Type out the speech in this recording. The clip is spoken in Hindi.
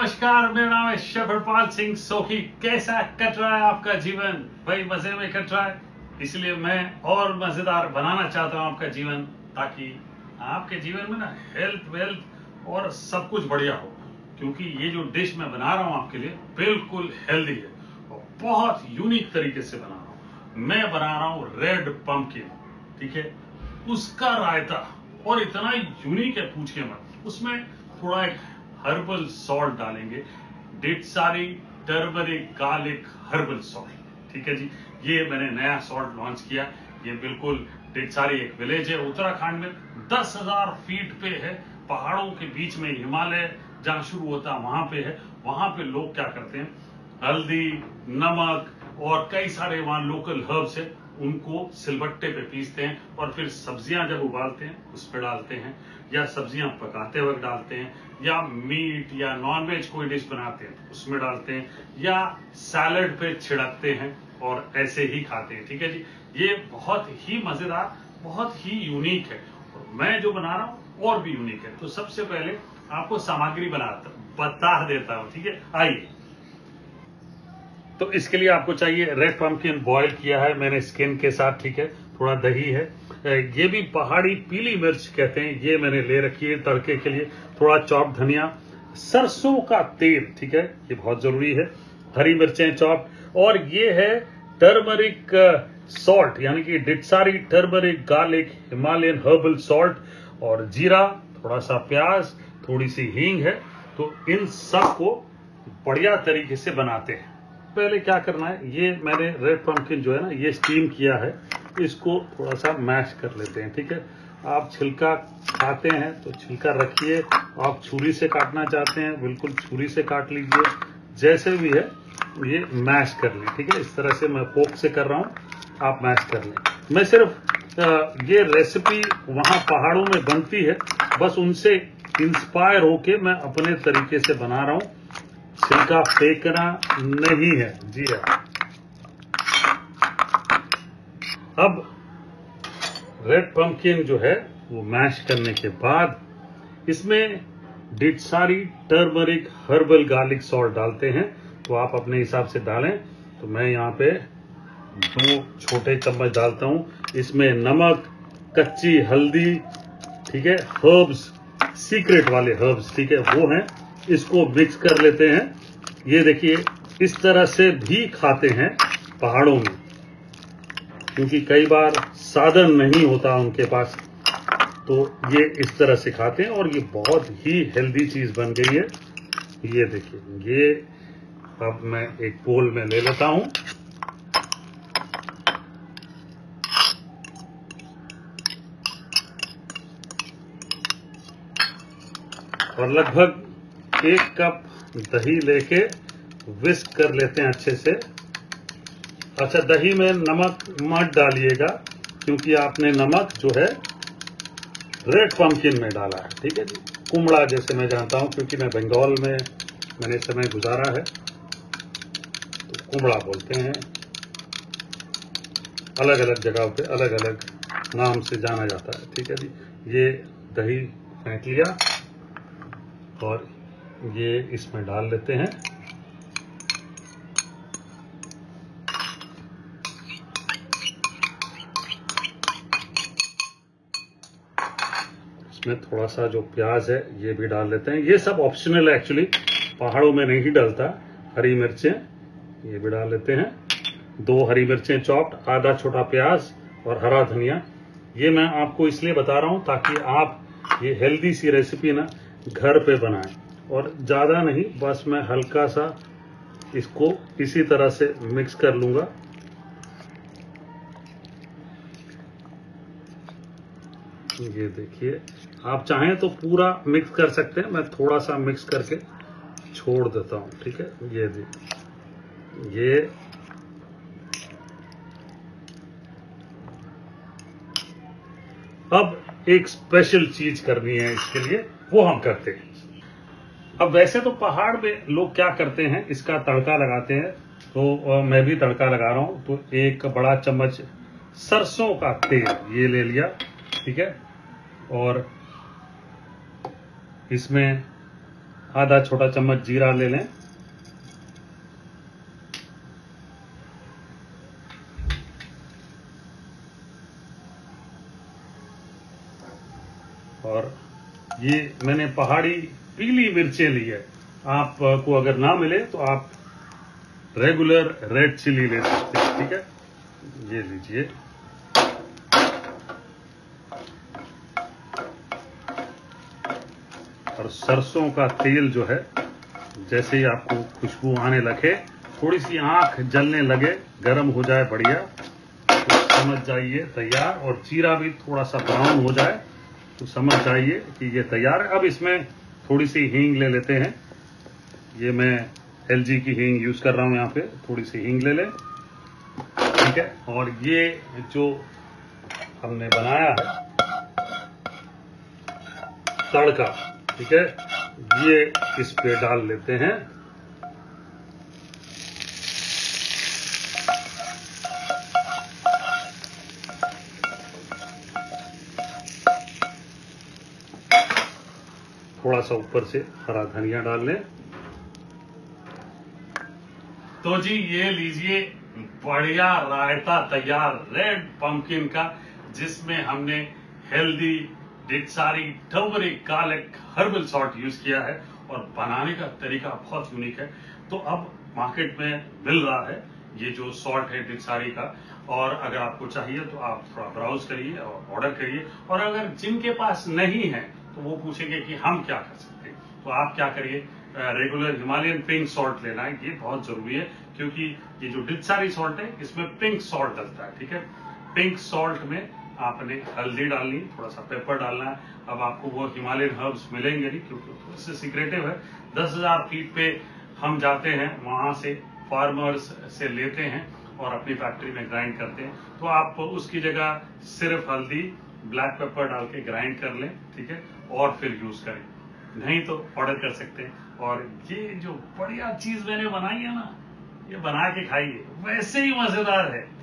नमस्कार, मेरा नाम है शफरपाल सिंह सोखी। कैसा कट रहा है आपका जीवन? भाई मजे में कट रहा है, इसलिए मैं और मजेदार बनाना चाहता हूं आपका जीवन, ताकि आपके जीवन में ना हेल्थ वेल्थ और सब कुछ बढ़िया हो। क्योंकि ये जो डिश मैं बना रहा हूं आपके लिए बिल्कुल हेल्दी है और बहुत यूनिक तरीके से बना रहा हूं। मैं बना रहा हूं रेड पंपकिन, ठीक है, उसका रायता। और इतना यूनिक है पूछ के मत। उसमें थोड़ा एक हर्बल सॉल्ट डालेंगे, डेटसारी टर्मरिक गार्लिक हर्बल सॉल्ट, ठीक है जी। ये मैंने नया सॉल्ट लॉन्च किया। ये बिल्कुल डेटसारी एक विलेज है उत्तराखंड में, 10,000 फीट पे है, पहाड़ों के बीच में हिमालय जहां शुरू होता है वहां पे है। वहां पे लोग क्या करते हैं, हल्दी, नमक और कई सारे वहां लोकल हर्ब्स है, उनको सिलबट्टे पे पीसते हैं और फिर सब्जियां जब उबालते हैं उस पर डालते हैं, या सब्जियां पकाते वक्त डालते हैं, या मीट या नॉनवेज कोई डिश बनाते हैं उसमें डालते हैं, या सैलड पे छिड़कते हैं और ऐसे ही खाते हैं, ठीक है जी। ये बहुत ही मजेदार, बहुत ही यूनिक है और मैं जो बना रहा हूं और भी यूनिक है। तो सबसे पहले आपको सामग्री बता देता हूं, ठीक है। आइए, तो इसके लिए आपको चाहिए रेड पंपकिन बॉईल किया है मैंने स्किन के साथ, ठीक है। थोड़ा दही है, ये भी पहाड़ी पीली मिर्च कहते हैं, ये मैंने ले रखी है तड़के के लिए। थोड़ा चॉप धनिया, सरसों का तेल, ठीक है, ये बहुत जरूरी है। हरी मिर्चें चॉप, और ये है टर्मरिक सॉल्ट, यानी कि डिटसारी turmeric garlic Himalayan herbal salt, और जीरा, थोड़ा सा प्याज, थोड़ी सी हींग है। तो इन सब को बढ़िया तरीके से बनाते हैं। पहले क्या करना है, ये मैंने रेड पंपकिन जो है ना ये स्टीम किया है, इसको थोड़ा सा मैश कर लेते हैं, ठीक है। आप छिलका खाते हैं तो छिलका रखिए, आप छुरी से काटना चाहते हैं बिल्कुल छुरी से काट लीजिए, जैसे भी है ये मैश कर लें, ठीक है। इस तरह से मैं फोक से कर रहा हूँ, आप मैश कर लें। मैं सिर्फ ये रेसिपी वहां पहाड़ों में बनती है, बस उनसे इंस्पायर होके मैं अपने तरीके से बना रहा हूं। छिलका फेंकना नहीं है जी। अब रेड पंपकिन जो है वो मैश करने के बाद इसमें डेटसारी टर्मरिक हर्बल गार्लिक सॉल्ट डालते हैं। तो आप अपने हिसाब से डालें। तो मैं यहाँ पे 2 छोटे चम्मच डालता हूँ। इसमें नमक, कच्ची हल्दी, ठीक है, हर्ब्स, सीक्रेट वाले हर्ब्स, ठीक है, वो हैं। इसको मिक्स कर लेते हैं। ये देखिए, इस तरह से भी खाते हैं पहाड़ों में, क्योंकि कई बार साधन नहीं होता उनके पास, तो ये इस तरह से खाते हैं और ये बहुत ही हेल्दी चीज बन गई है। ये देखिए, ये अब मैं एक बोल में ले लेता हूं। और लगभग 1 कप दही लेके विस्क कर लेते हैं अच्छे से। अच्छा, दही में नमक मत डालिएगा, क्योंकि आपने नमक जो है रेड पंपकिन में डाला है, ठीक है जी। कुमड़ा जैसे मैं जानता हूं, क्योंकि मैं बंगाल में मैंने समय गुजारा है, तो कुमड़ा बोलते हैं। अलग अलग जगह पे अलग अलग नाम से जाना जाता है, ठीक है जी। ये दही फेंट लिया और ये इसमें डाल लेते हैं। इसमें थोड़ा सा जो प्याज है ये भी डाल लेते हैं। ये सब ऑप्शनल है एक्चुअली, पहाड़ों में नहीं डलता। हरी मिर्चें ये भी डाल लेते हैं, 2 हरी मिर्चें चॉप्ड, आधा छोटा प्याज और हरा धनिया। ये मैं आपको इसलिए बता रहा हूं ताकि आप ये हेल्दी सी रेसिपी ना घर पे बनाएं। और ज्यादा नहीं, बस मैं हल्का सा इसको इसी तरह से मिक्स कर लूंगा। ये देखिए, आप चाहें तो पूरा मिक्स कर सकते हैं, मैं थोड़ा सा मिक्स करके छोड़ देता हूं, ठीक है। ये देखिए, ये अब एक स्पेशल चीज करनी है इसके लिए, वो हम करते हैं। अब वैसे तो पहाड़ में लोग क्या करते हैं, इसका तड़का लगाते हैं, तो मैं भी तड़का लगा रहा हूं। तो 1 बड़ा चम्मच सरसों का तेल ये ले लिया, ठीक है। और इसमें आधा छोटा चम्मच जीरा ले लें, और ये मैंने पहाड़ी पीली मिर्चें ली है। आपको अगर ना मिले तो आप रेगुलर रेड चिली ले सकते हैं, ठीक है। ये लीजिए। और सरसों का तेल जो है, जैसे ही आपको खुशबू आने लगे, थोड़ी सी आंख जलने लगे, गर्म हो जाए बढ़िया, तो समझ जाइए तैयार। और जीरा भी थोड़ा सा ब्राउन हो जाए तो समझ जाइए कि ये तैयार है। अब इसमें थोड़ी सी हींग ले लेते हैं। ये मैं LG की हींग यूज कर रहा हूं, यहाँ पे थोड़ी सी हींग ले लें, ठीक है। और ये जो हमने बनाया है तड़का, ठीक है, ये इस पे डाल लेते हैं। थोड़ा सा ऊपर से हरा धनिया डाल लें। तो जी ये लीजिए बढ़िया रायता तैयार रेड पंपकिन का, जिसमें हमने हेल्दी डिटसारी turmeric garlic herbal salt use किया है, और बनाने का तरीका बहुत यूनिक है। तो अब मार्केट में मिल रहा है ये जो सॉल्ट है डिटसारी का, और अगर आपको चाहिए तो आप थोड़ा ब्राउज करिए और ऑर्डर करिए। और अगर जिनके पास नहीं है तो वो पूछेंगे कि हम क्या कर सकते हैं, तो आप क्या करिए, रेगुलर हिमालयन पिंक सॉल्ट लेना है। ये बहुत जरूरी है, क्योंकि ये जो डिटसारी सॉल्ट है इसमें पिंक सॉल्ट डलता है, ठीक है। पिंक सॉल्ट में आपने हल्दी डालनी, थोड़ा सा पेपर डालना है। अब आपको वो हिमालयन हर्ब्स मिलेंगे नहीं, क्योंकि उससे सीक्रेटिव है। 10,000 फीट पे हम जाते हैं, वहां से फार्मर्स से लेते हैं और अपनी फैक्ट्री में ग्राइंड करते हैं। तो आप उसकी जगह सिर्फ हल्दी ब्लैक पेपर डाल के ग्राइंड कर लें, ठीक है, और फिर यूज करें। नहीं तो ऑर्डर कर सकते हैं। और ये जो बढ़िया चीज मैंने बनाई है ना, ये बना के खाइए, वैसे ही मजेदार है।